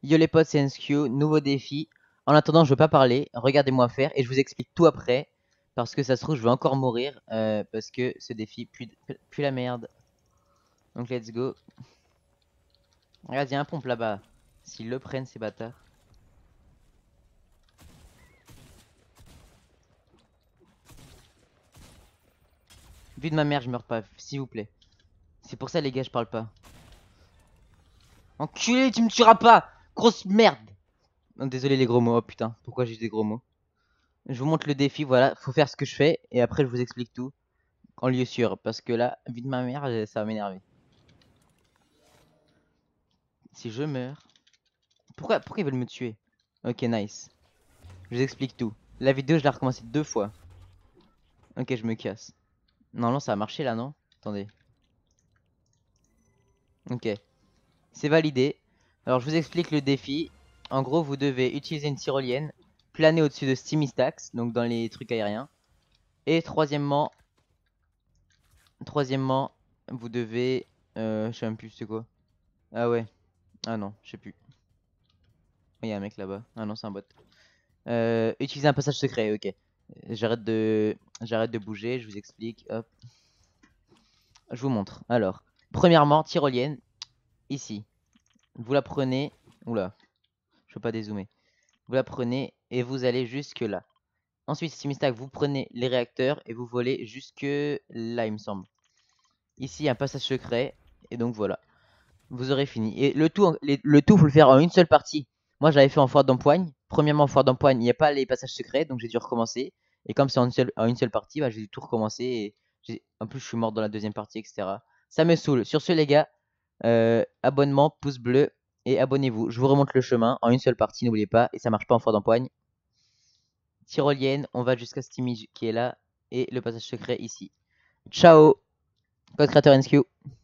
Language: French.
Yo les potes, c'est NSQ, nouveau défi. En attendant, je veux pas parler, regardez-moi faire et je vous explique tout après. Parce que ça se trouve, je vais encore mourir. Parce que ce défi pue la merde. Donc let's go. Regarde, il y a un pompe là-bas. S'ils le prennent, ces bâtards. Vu de ma mère, je meurs pas, s'il vous plaît. C'est pour ça, les gars, je parle pas. Enculé, tu me tueras pas! Grosse merde! Non, désolé les gros mots, oh putain, pourquoi j'ai des gros mots? Je vous montre le défi, voilà, faut faire ce que je fais et après je vous explique tout en lieu sûr. Parce que là, vu de ma mère, ça va m'énerver. Si je meurs. Pourquoi ils veulent me tuer? Ok, nice. Je vous explique tout. La vidéo, je l'ai recommencé 2 fois. Ok, je me casse. Normalement, ça a marché là, non? Attendez. Ok. C'est validé. Alors, je vous explique le défi. En gros, vous devez utiliser une tyrolienne, planer au-dessus de Steamy Stacks, donc dans les trucs aériens. Et troisièmement, vous devez... je sais même plus c'est quoi. Ah ouais. Ah non, je sais plus. Il y a un mec là-bas. Ah non, c'est un bot. Utiliser un passage secret, ok. J'arrête de bouger, je vous explique. Hop. Je vous montre. Alors, premièrement, tyrolienne, ici. Vous la prenez. Oula, je peux pas dézoomer. Vous la prenez et vous allez jusque là. Ensuite, Simistack, vous prenez les réacteurs et vous volez jusque là, il me semble. Ici, un passage secret. Et donc voilà. Vous aurez fini. Et le tout, faut le faire en une seule partie. Moi, j'avais fait en foire d'empoigne. Premièrement, en foire d'empoigne, il n'y a pas les passages secrets, donc j'ai dû recommencer. Et comme c'est en une seule partie, bah, j'ai dû tout recommencer. Et en plus, je suis mort dans la deuxième partie, etc. Ça me saoule. Sur ce, les gars, abonnement, pouce bleu et abonnez-vous. Je vous remonte le chemin en une seule partie, n'oubliez pas. Et ça marche pas en foire d'empoigne. Tyrolienne, on va jusqu'à Steamy qui est là. Et le passage secret ici. Ciao, code créateur NSQ.